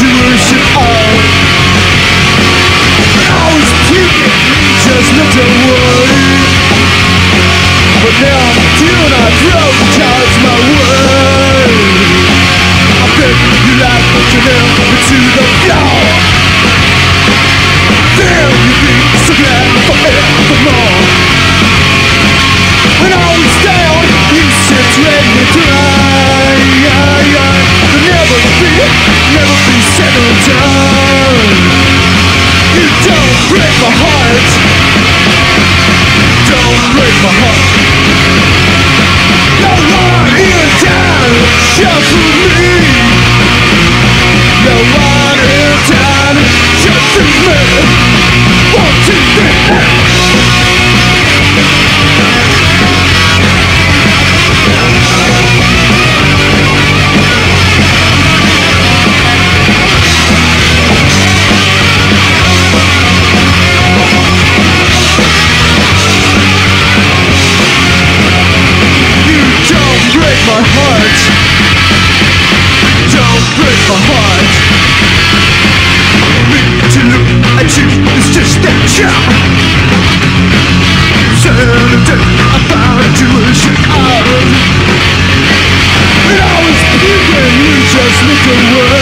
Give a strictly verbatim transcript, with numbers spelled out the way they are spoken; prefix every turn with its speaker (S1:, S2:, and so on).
S1: intuition of. I was puking, just looked away. But now I'm feeling I drove towards my way. I bet you like looking out into the floor. There you be, so glad forevermore. When I was down, you said ready to cry. There'll never be, never be settled down. You don't break my heart. Don't break my heart. No one here down shall prove me. No one here down shall prove me. One, two, three, four. My heart, don't break my heart. Me to look at you is just that job. Saturday, I found intuition out. And I was puking, you just looked away.